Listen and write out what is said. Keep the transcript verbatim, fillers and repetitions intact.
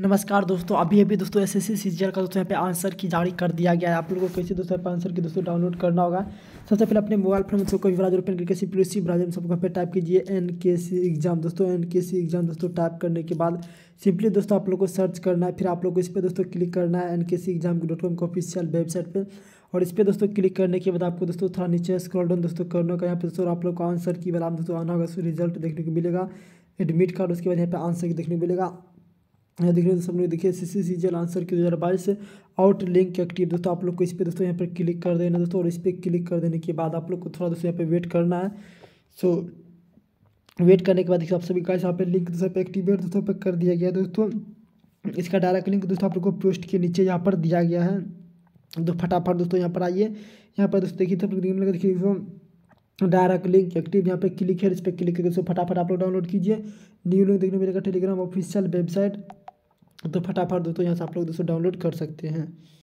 नमस्कार दोस्तों, अभी अभी दोस्तों एसएससी सीजीएल का दोस्तों यहाँ पे आंसर की जारी कर दिया गया है। आप लोगों को कैसे दोस्तों यहाँ पे आंसर की दोस्तों डाउनलोड करना होगा। सबसे पहले अपने मोबाइल फोन में दोस्तों कोई ब्राउजर ओपन करके सिंपली उसी ब्राउजर में सबको यहाँ पे टाइप कीजिए एन के सी एग्जाम। दोस्तों एन के सी एग्जाम दोस्तों टाइप करने के बाद सिंपली दोस्तों आप लोग को सर्च करना है। फिर आप लोग को इस पर दोस्तों क्लिक करना है N K C exam dot com के ऑफिशियल वेबसाइट पर। और इस पर दोस्तों क्लिक करने के बाद आपको दोस्तों थोड़ा नीचे स्क्रॉल डाउन दोस्तों करने का। यहाँ पे दोस्तों आप लोग को आंसर की बार दोस्तों आना होगा, रिजल्ट देखने को मिलेगा, एडमिट कार्ड, उसके बाद यहाँ पे आंसर की देखने को मिलेगा। यहाँ देख रहे हो सब लोग, देखिए सी सी सी जी एल आंसर की दो हज़ार बाईस आउट लिंक एक्टिव। दोस्तों आप लोग को इस पर दोस्तों यहाँ पर क्लिक कर देना दोस्तों। और इस पर क्लिक कर देने के बाद आप लोग को थोड़ा दोस्तों यहाँ पे वेट करना है। सो वेट करने के बाद देखिए आप सभी का यहाँ पे लिंक दोस्तों पे एक्टिवेट दोस्तों पे कर दिया गया है दोस्तों। इसका डायरेक्ट लिंक दोस्तों आप लोग को पोस्ट के नीचे यहाँ पर दिया गया है। तो फटाफट दोस्तों यहाँ पर आइए। यहाँ पर दोस्तों देखिए सब देखिए डायरेक्ट लिंक एक्टिव, यहाँ पे क्लिक है, इस पर क्लिक करके दोस्तों फटाफट आप लोग डाउनलोड कीजिए। न्यू लिंक देखने मिलेगा टेलीग्राम ऑफिशियल वेबसाइट। तो फटाफट दोस्तों यहाँ से आप लोग दोस्तों डाउनलोड कर सकते हैं।